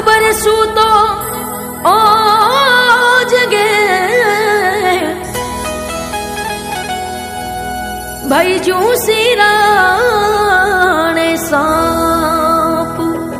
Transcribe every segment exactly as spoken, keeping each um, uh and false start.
अकबर सूतो ओ जगे भाई जू सिराने सांप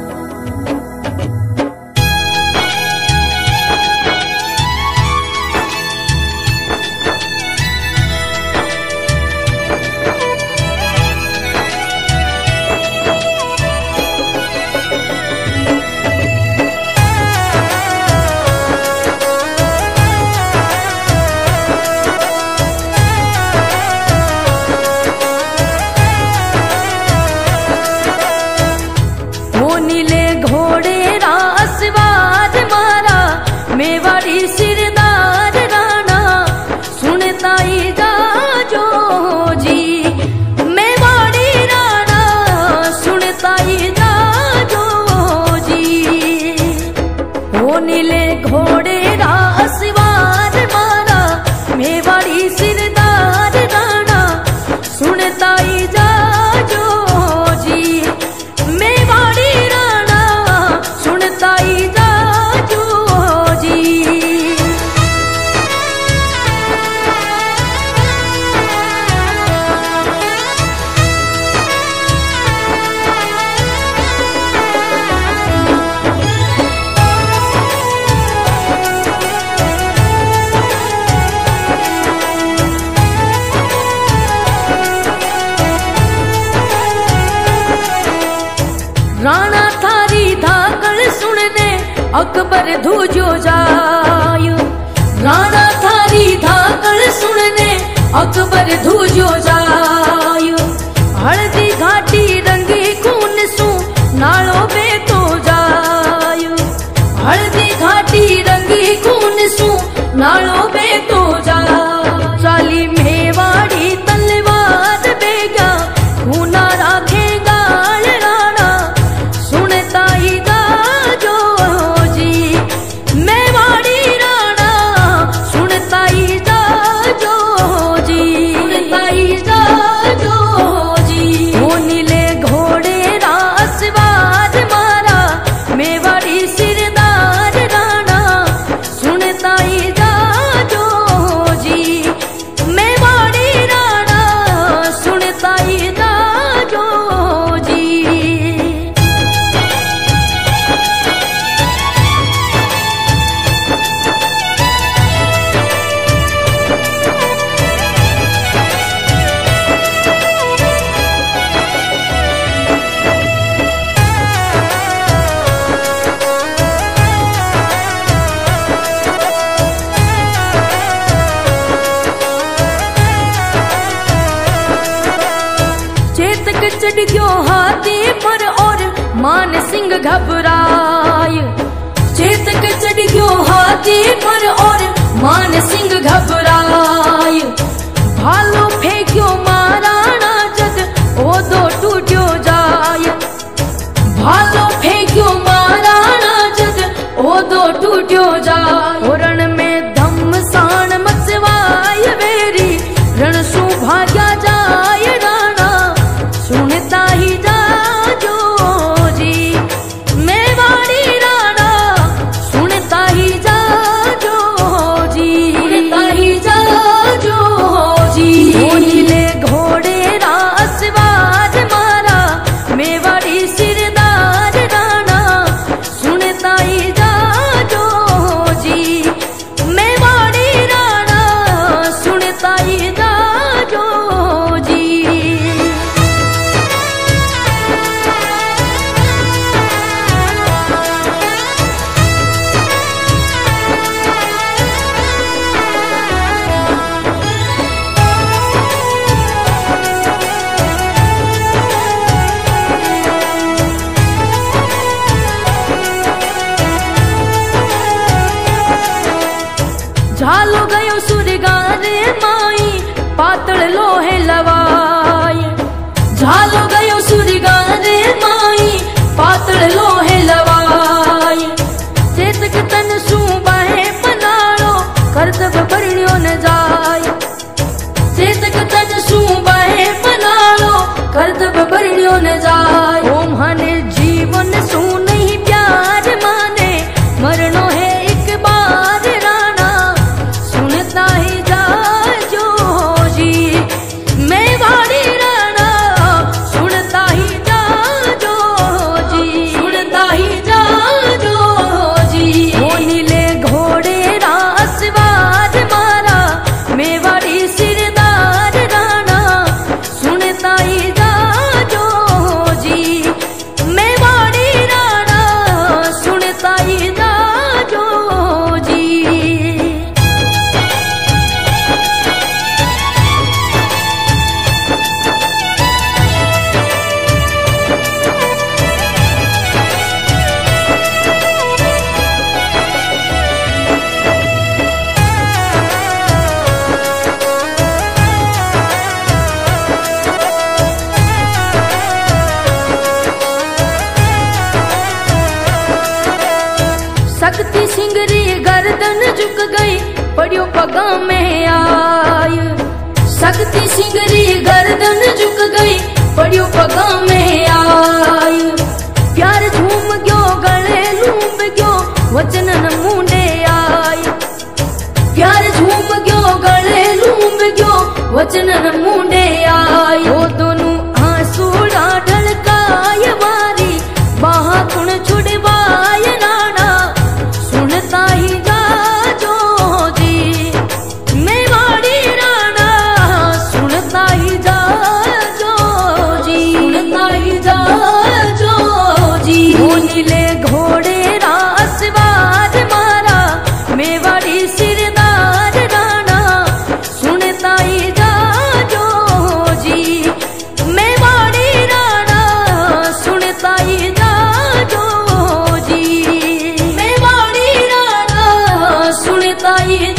नीले घोड़े रासवाज मारा मेवाड़ी सिरदार राणा सुनता ही जाजो जी मेवाड़ी राणा सुनता ही जाजो जी। वो नीले घोड़े रासवाज मारा मेवाड़ी सिरदार राणा सुनता ही जाजो जी मेवाड़ी राणा थारी धाकड़ सुनने अकबर धूजो जायो राणा थारी धाकड़ सुनने अकबर धूजो जायो हल्दी घाटी रंगी खून सू नालो बेतो जायो हल्दी घाटी रंगी खून सू नालो बेतो जायो चाली मेवाड़ी तलवार बेगा खूना राखेगा चढ़ गयो हाथी पर और मान सिंह घबराय चेतक चढ़ गयो हाथी पर और मान सिंह घबराय भालो फेंक्यो महाराणा जग ओ दो टूट्यो जाय भालो फेंक्यो महाराणा जग ओ दो टूट्यो जाय रण में धमसान मचवाय वेरी रण सु भाग्या जाय राणा सुनता ही जाजो जी मेवाड़ी राणा सुनता ही जाजो जी सुनता ही जाजो जी नीले घोड़े रासवाज मारा मेवाड़ी सिरदार राणा सुनता ही जाजो जी मेवाड़ी राणा सुनता ही जाजो जी। झालो गयो सुरगारे माई पातल लोहे लवाय झालो गयो सुरगारे माई पातल लोहे लवाय चेतक तन सू बाहे पनाड़ो कर्तव्य भरणियो न जाय चेतक तन सू बाहे पनाड़ो कर्तव्य भरणियो न जाय ओम हने जीवन सू नहीं प्यार माने झुक गई पड़ियो पगा में आय। शक्ति सिंगरी गर्दन झुक गई पड़ियो पगा में आय। प्यार झूम गयो गले लूंब गयो वचन न मुंडे आय। प्यार झूम गयो गले लूंब गयो वचन न मुंडे आय। वो दोनों आंसूड़ा ढलकाय वारी बाहा कुण छुड़वाय नाना सुनता ही जाजो जी। मेवाड़ी राणा सुनता ही जाजो जी, सुनता ही जाजो जी। वो नीले घोड़े रासवार मारा मेवाड़ी सिरदार राणा सुनता ही जाजो जी। मेवाड़ी राणा सुनता ही जाजो जी। मेवाड़ी राणा सुनता ही